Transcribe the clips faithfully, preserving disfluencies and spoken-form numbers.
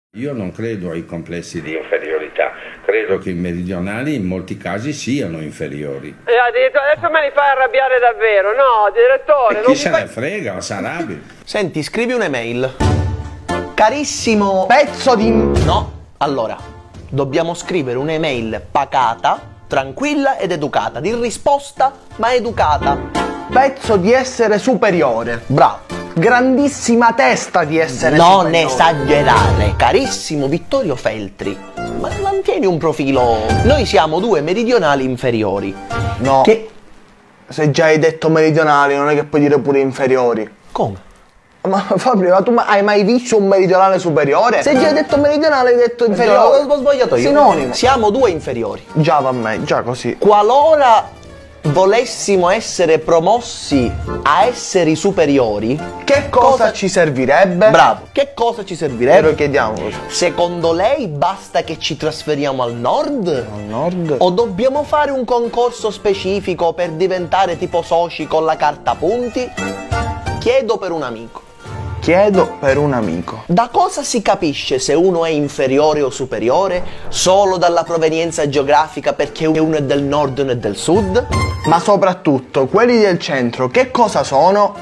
Io non credo ai complessi di inferiorità, credo che i meridionali in molti casi siano inferiori. E adesso me li fai arrabbiare davvero, no, direttore? E chi se ne frega, sarà. Senti, scrivi un'email. Carissimo pezzo di... No, allora, dobbiamo scrivere un'email pacata, tranquilla ed educata, di risposta ma educata. Pezzo di essere superiore. Bravo. Grandissima testa di essere non superiore. esagerare. Carissimo Vittorio Feltri, ma mantieni un profilo. Noi siamo due meridionali inferiori. No, Che... se già hai detto meridionali non è che puoi dire pure inferiori. Come? Ma Fabio, ma tu hai mai visto un meridionale superiore? Se già hai detto meridionale hai detto inferiore. Ho sbagliato io. Sinonimo. Siamo due inferiori. Già va me, già così. Qualora volessimo essere promossi a esseri superiori, Che cosa, cosa ci servirebbe? bravo, che cosa ci Te lo servirebbe? chiediamo così. Secondo lei basta che ci trasferiamo al nord? Al nord? O dobbiamo fare un concorso specifico per diventare tipo soci con la carta punti? Chiedo per un amico. Chiedo per un amico. Da cosa si capisce se uno è inferiore o superiore? Solo dalla provenienza geografica, perché uno è del nord e uno è del sud? Ma soprattutto, quelli del centro, che cosa sono?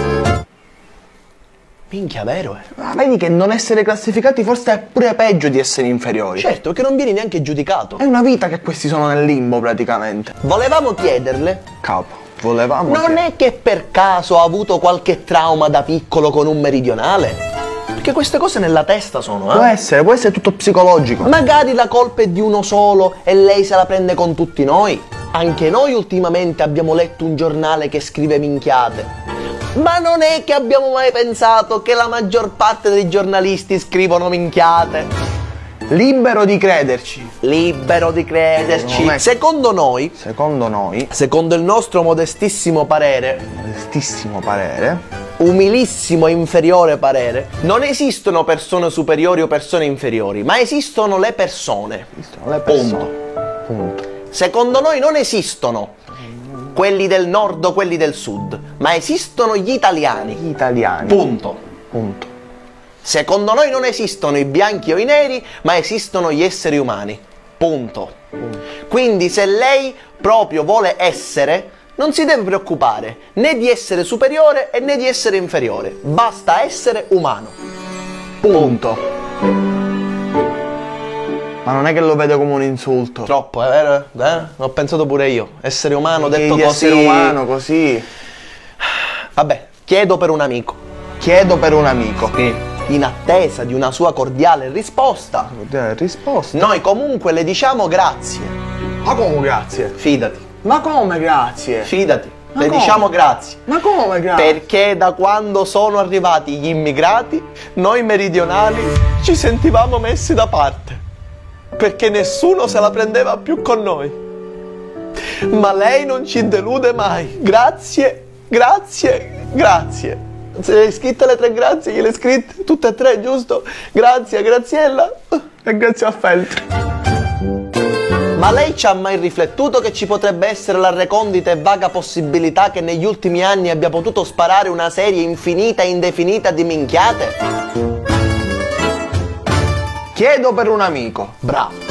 Minchia, vero, eh? Ma vedi che non essere classificati forse è pure peggio di essere inferiori. Certo, che non vieni neanche giudicato. È una vita che questi sono nel limbo praticamente. Volevamo chiederle, Capo, volevamo... non è che per caso ha avuto qualche trauma da piccolo con un meridionale? Perché queste cose nella testa sono, eh? Può essere, può essere tutto psicologico. Magari la colpa è di uno solo e lei se la prende con tutti noi. Anche noi ultimamente abbiamo letto un giornale che scrive minchiate. Ma non è che abbiamo mai pensato che la maggior parte dei giornalisti scrivono minchiate. Libero di crederci. Libero di crederci. Non è- Secondo noi, Secondo noi, secondo il nostro modestissimo parere, modestissimo parere, umilissimo e inferiore parere, non esistono persone superiori o persone inferiori, ma esistono le persone. esistono le persone. Punto. Punto. Secondo noi non esistono quelli del nord o quelli del sud, ma esistono gli italiani. Gli italiani. Punto. Punto. Secondo noi non esistono i bianchi o i neri, ma esistono gli esseri umani. Punto. Quindi se lei proprio vuole essere, non si deve preoccupare né di essere superiore e né di essere inferiore. Basta essere umano. Punto. Ma non è che lo vedo come un insulto. Troppo, è vero? Eh? L'ho pensato pure io. Essere umano detto Di così. essere umano così. Vabbè, chiedo per un amico. Chiedo per un amico. In attesa di una sua cordiale risposta, Risposta. noi comunque le diciamo grazie. Ma come grazie? Fidati, Ma come grazie? fidati, Ma le come? diciamo grazie. Ma come grazie? Perché da quando sono arrivati gli immigrati, noi meridionali ci sentivamo messi da parte. Perché nessuno se la prendeva più con noi. Ma lei non ci delude mai. Grazie, grazie, grazie. Se le hai scritte le tre grazie, gliele hai scritte tutte e tre, giusto? Grazie, Graziella. E grazie a Feltri. Ma lei ci ha mai riflettuto che ci potrebbe essere la recondita e vaga possibilità che negli ultimi anni abbia potuto sparare una serie infinita e indefinita di minchiate? Chiedo per un amico. Bravo.